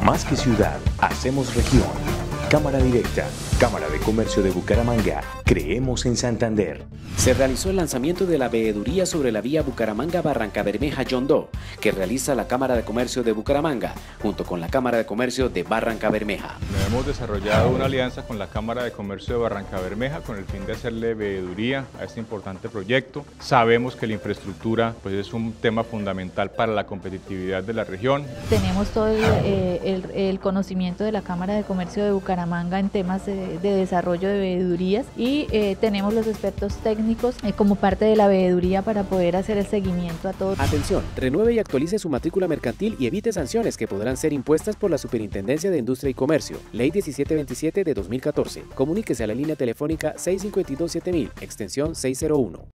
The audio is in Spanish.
Más que ciudad, hacemos región. Cámara Directa, Cámara de Comercio de Bucaramanga. Creemos en Santander. Se realizó el lanzamiento de la veeduría sobre la vía Bucaramanga-Barrancabermeja-Yondó, que realiza la Cámara de Comercio de Bucaramanga, junto con la Cámara de Comercio de Barrancabermeja. Hemos desarrollado una alianza con la Cámara de Comercio de Barrancabermeja con el fin de hacerle veeduría a este importante proyecto. Sabemos que la infraestructura es un tema fundamental para la competitividad de la región. Tenemos todo el conocimiento de la Cámara de Comercio de Bucaramanga en temas de desarrollo de veedurías y tenemos los expertos técnicos como parte de la veeduría para poder hacer el seguimiento a todo. Atención, renueve y actualice su matrícula mercantil y evite sanciones que podrán ser impuestas por la Superintendencia de Industria y Comercio. Ley 1727 de 2014. Comuníquese a la línea telefónica 652-7000, extensión 601.